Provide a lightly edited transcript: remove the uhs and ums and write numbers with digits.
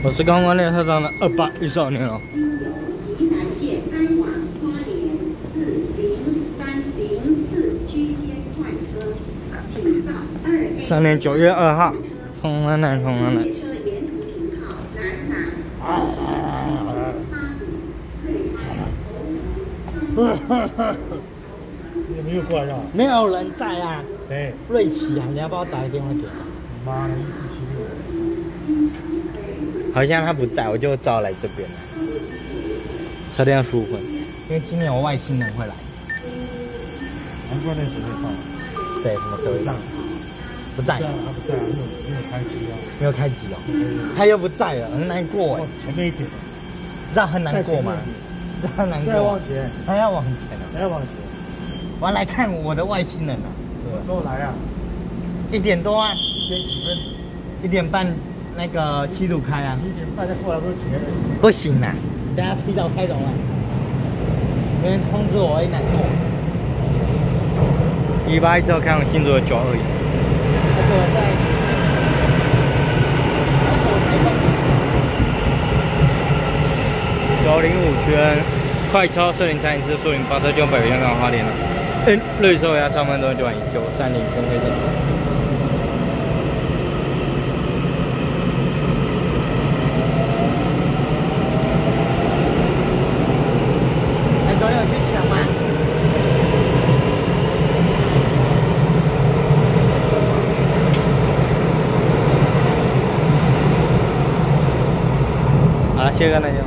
我是刚刚列车长的28一少年哦。 宜兰县该往花莲40304区间快车，请到 3年9月2号，从南南。 列车沿途停靠有没有过来的？ 没有人在啊。 谁？ 瑞奇啊，你要不要打个电话给他？ 妈的，1476。 好像他不在，我就只好来这边了。车辆15分，因为今年有外星人会来。 难怪那谁会上？ 谁？什么时候上？不在。 他不在啊，没有开机啊。 没有开机哦。他又不在了，很难过哎。 前面一点。 这样很难过吗？这样很难过。 再往前。 还要往前呢。 还要往前。 我要来看我的外星人啊！ 什么时候来啊 ？1点多啊。 1点几分 ？1点半，那个7度开啊。 1点半再过来不是前？ 不行啊，等下提早开走了。有人通知我，会难过。181之后开往新竹的921。而且我在905圈，快超4031次树林发车就北香港花莲了。绿色压3分钟9晚1930分可以整。昨天有去抢吗？好了，谢谢大家。